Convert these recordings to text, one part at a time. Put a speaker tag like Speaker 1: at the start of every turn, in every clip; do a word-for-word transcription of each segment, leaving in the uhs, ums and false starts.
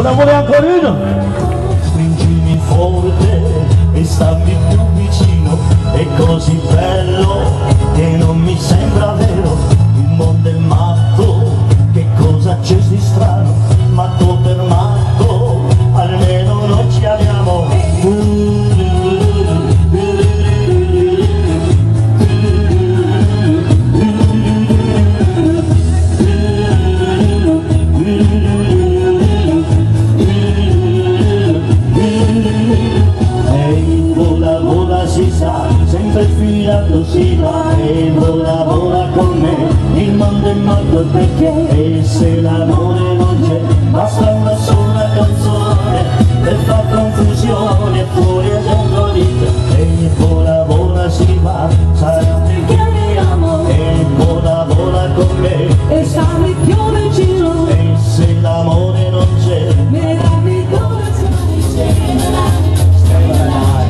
Speaker 1: Una vuole ancora uno?
Speaker 2: Stringimi forte e stammi più vicino, è così bello che non mi sembra vero, il mondo è matto, che cosa c'è di strano, matto per matto, almeno non ci abbiamo. Sempre filato si va e vola vola con me, il mondo è matto perché, e se l'amore non c'è basta una sola canzone per far confusione fuori e dentro di te, e vola vola si va, sarà perché mi amo, e vola vola con me e stammi più vicino, e se l'amore non c'è me dammi dove sei, stay alive, stay alive.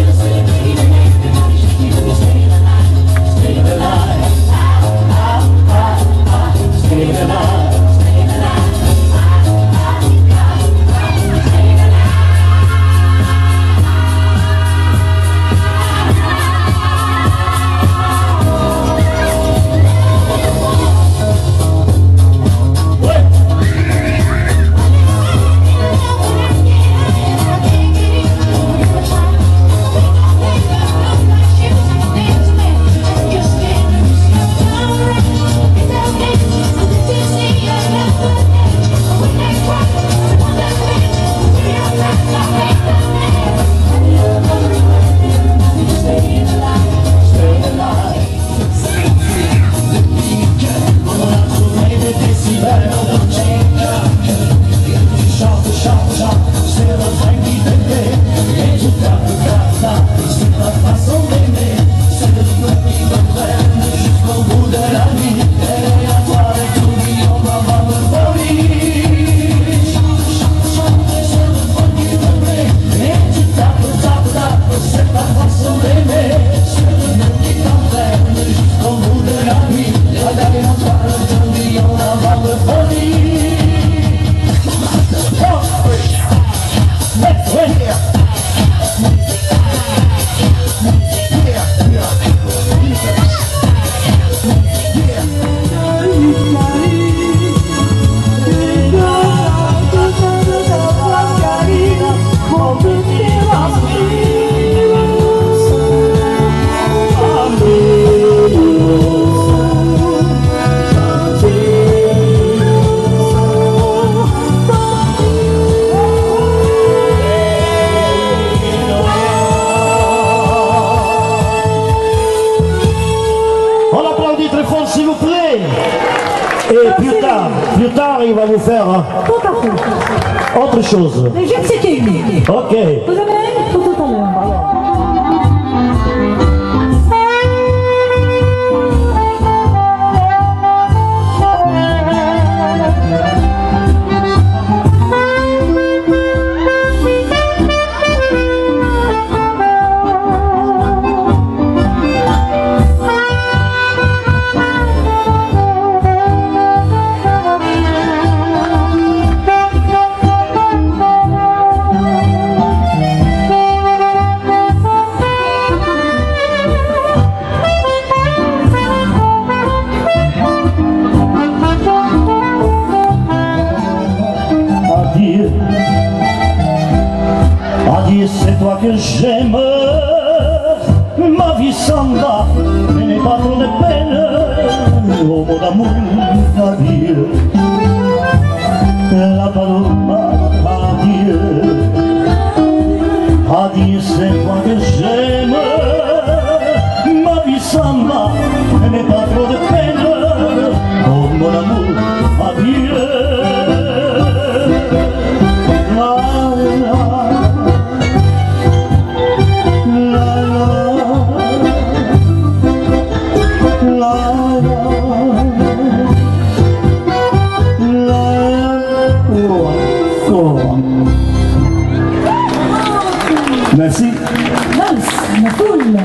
Speaker 2: Et plus tard, plus tard, il va vous faire hein,
Speaker 3: tout à fait
Speaker 2: autre chose.
Speaker 3: Mais je sais qu'il est.
Speaker 2: Ok.
Speaker 3: Vous avez tout tout à l'heure.
Speaker 2: Adieu, c'est toi que j'aime, ma vie s'en va, mais n'est pas trop de peine, oh mon amour, adieu, la paloma, adieu, adieu, c'est toi que j'aime, ma vie s'en va, mais n'est pas trop de peine, oh mon amour, adieu. Merci.
Speaker 3: Nice, ma foule.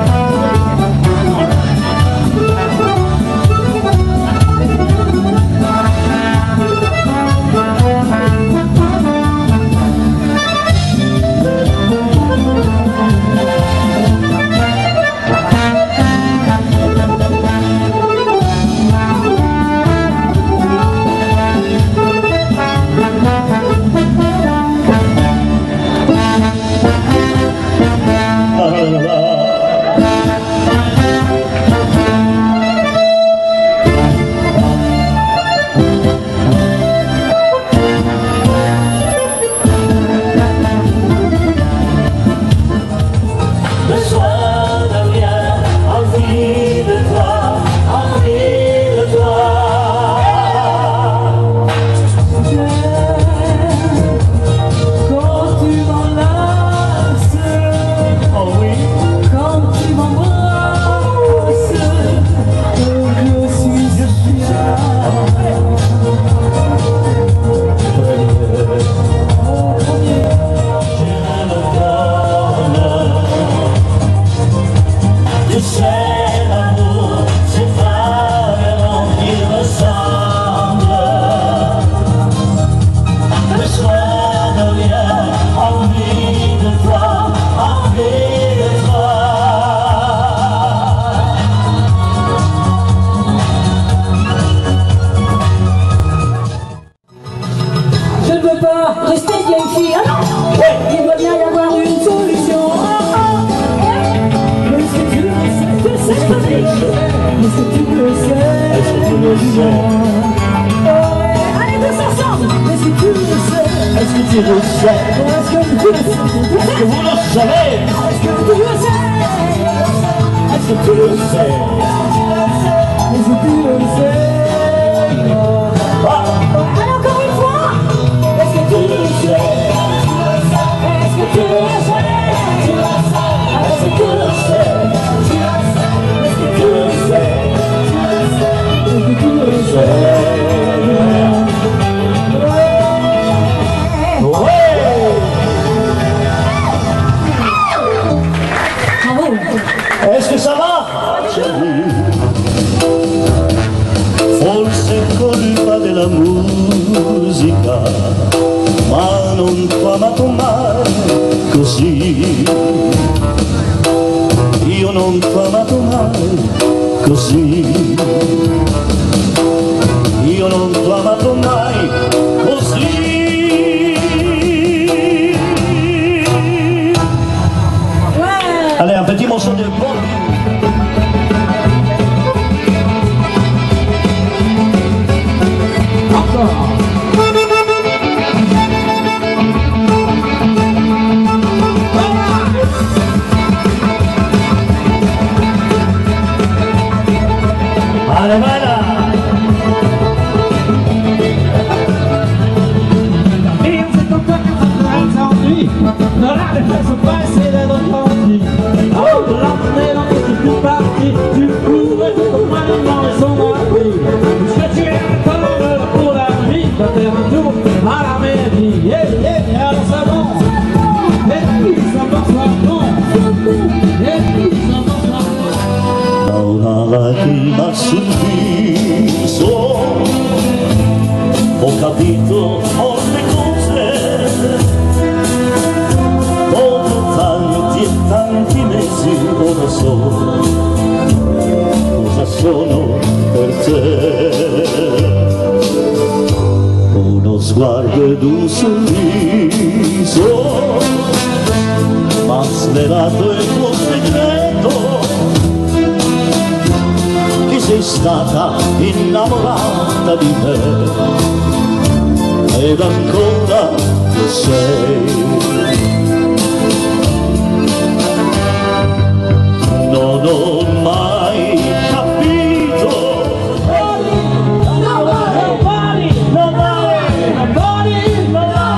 Speaker 2: Oui.
Speaker 3: ici. Ah non, il doit bien y avoir une solution. Est-ce que tu le sais? Tu le sais, est-ce que tu le sais?
Speaker 2: Est-ce que tu le sais?
Speaker 3: Allez, tous ensemble. Est-ce que tu le sais?
Speaker 2: Est-ce que tu le sais?
Speaker 3: Est-ce que tu le sais?
Speaker 2: Est-ce que vous le savez?
Speaker 3: Est-ce que tu le sais?
Speaker 2: Est-ce que tu le sais?
Speaker 3: Est-ce que tu le sais? Allez, encore une fois. Est-ce que tu le sais? Est-ce que tu le sais? Est-ce que tu le sais? Est-ce que tu le sais? Est-ce que tu le sais?
Speaker 2: Est-ce que ça va? Forse è colpa della musica, ma non t'ho amato mai così. Io non t'ho amato mai così. Io non t'ho amato mai così. Allez, un petit morceau de Bon. Allez, voilà.
Speaker 1: Et on s'est encore qu'un s'ennuie. Dans la défense, on va essayer d'être tranquille. Oh, de l'emmener dans tes petites parties. Tu pourrais tout complètement et son abri. Puisque tu es un corps pour la vie. Va faire un tour à la mairie. Yeah, yeah, alors ça monte. Et puis ça va, ça monte. Et puis ça va, ça monte.
Speaker 2: Da una lacrima sul viso ho capito molte cose. Dopo tanti e tanti mesi ora so cosa sono per te. Uno sguardo ed un sorriso m'ha svelato il tuo segreto, che sei stata innamorata di me ed ancora lo sei. Non ho mai capito.
Speaker 1: Nobody, nobody, nobody,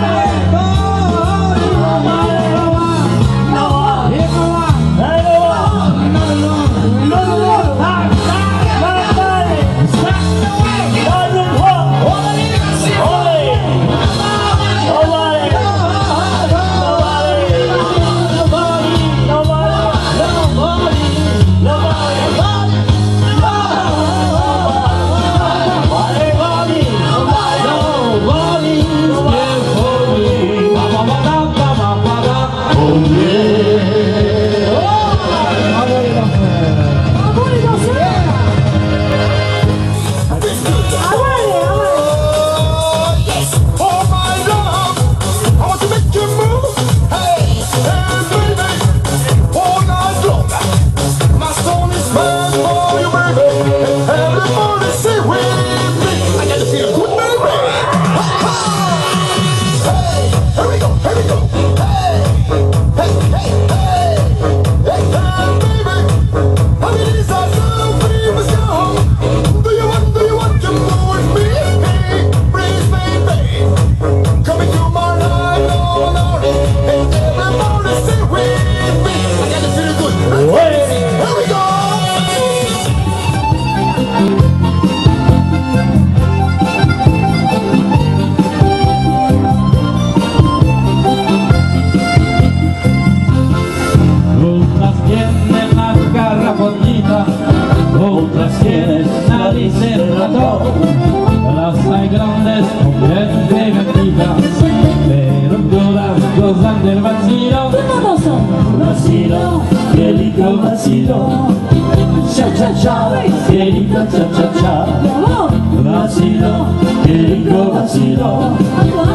Speaker 2: vacilo, che dico vacilo, ciao ciao ciao, che dico ciao ciao ciao, vacilo, che dico vacilo, ciao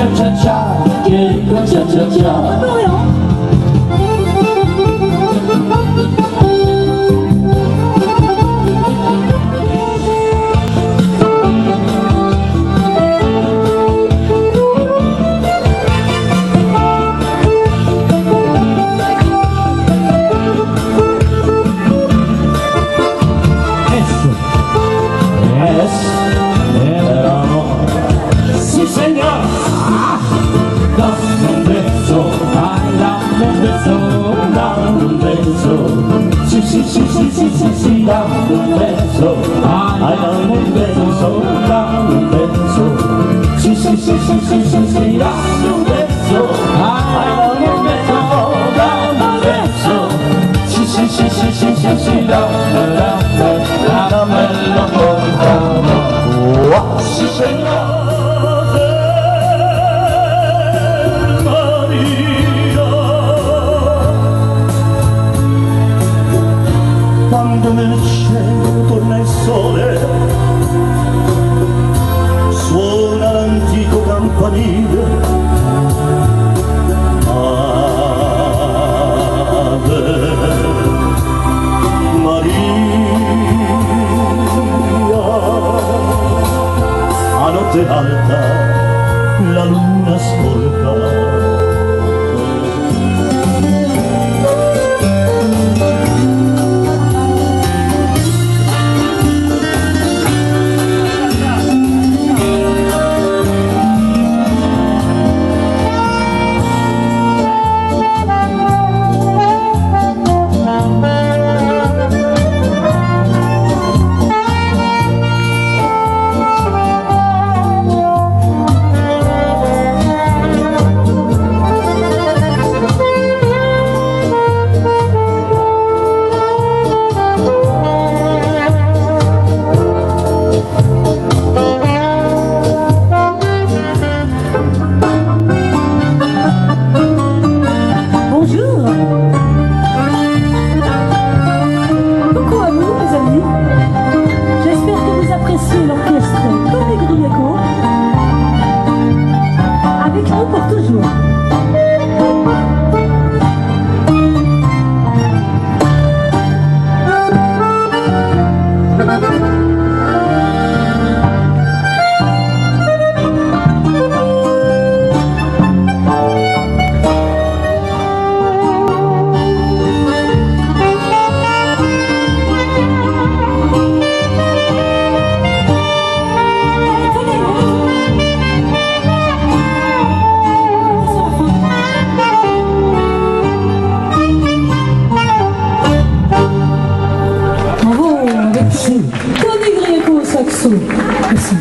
Speaker 1: cha-cha-cha, che dico cha-cha-cha.
Speaker 2: Sì, sì, sì, sì, sì, sì, dammi un beso, ai dammi un beso, dammi un beso. Sì, sì, sì, sì, sì, sì, sì, dammi un beso, ai dammi un beso, dammi un beso. Sì, sì, sì, sì, sì, sì, sì, dammi, dammi, dammelo portano. Sì, signore. Quando nel cielo torna il sole, suona l'antico campanile. Ave Maria, a notte alta la luna sporca.
Speaker 3: Merci.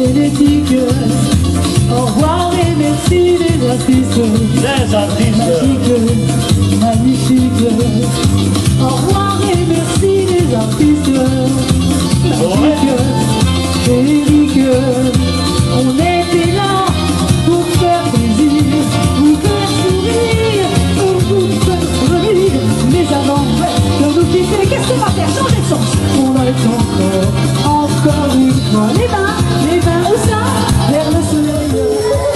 Speaker 3: frénétique. Au revoir et merci les artistes.
Speaker 2: Les artistes
Speaker 3: magiques, magnifiques. Au revoir et merci les artistes. Magiques, féeriques. On était là pour faire plaisir, vous faire sourire, pour vous faire rire. Mais avant de nous quitter, qu'est-ce qu'on va faire? Changer de sens. On va être encore, encore une fois les mains, les mains où ça, vers le soleil.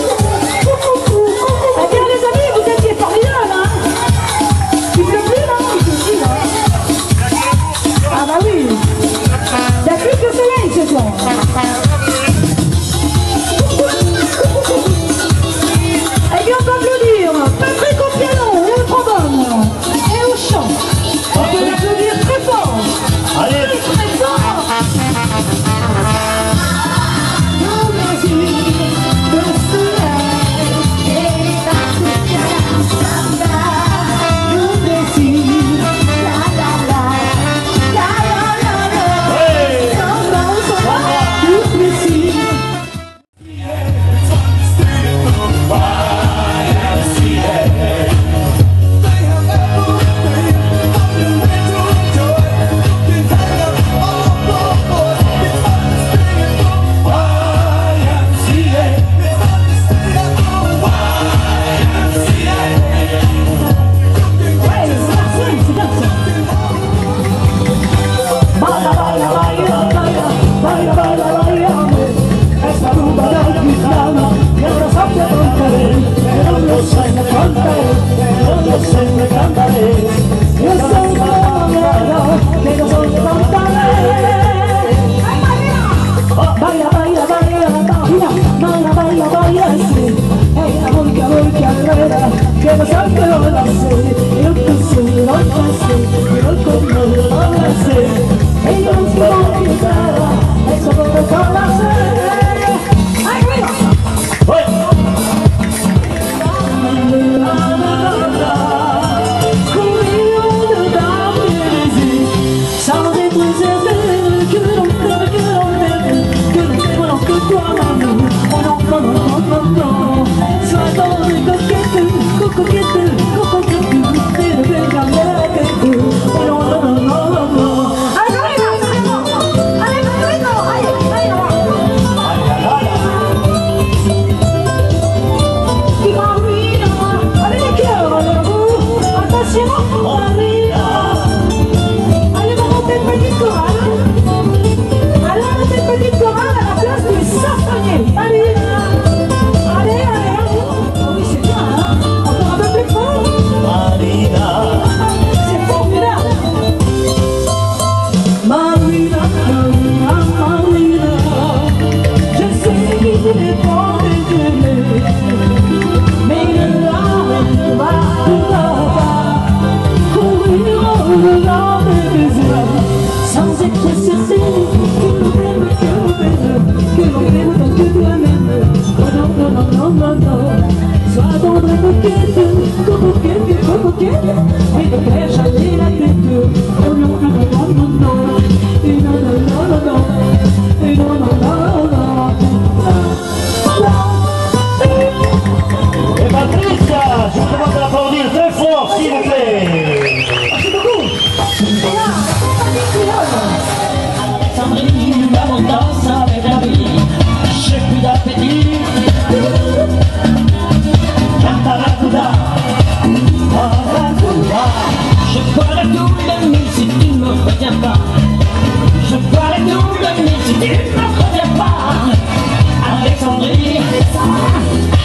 Speaker 3: Eh bien les amis, vous étiez formidables, hein? Il pleut plus là, il pleut plus là. Ah bah oui, il n'y a plus que le soleil ce soir. Eh bien on peut applaudir Patrick au piano et au trombone et au chant. On peut l'applaudir très fort.
Speaker 2: Allez.
Speaker 3: Très fort. Nous Brésil, le soleil est partout à la samba. Nous Brésil, la la la, la la la la.
Speaker 2: Hey.
Speaker 3: Samba, samba, nous Brésil.
Speaker 2: Et Patricia, je vous demande d'applaudir très fort, s'il vous plaît.
Speaker 3: Merci beaucoup.
Speaker 4: Sandrine, on danse avec la vie, j'ai plus d'appétit. Cantaracuda, Cantaracuda, je boirai tout le mille si tu ne me retiens pas. Je boirai tout le mille si tu ne me retiens pas. Alexandrie.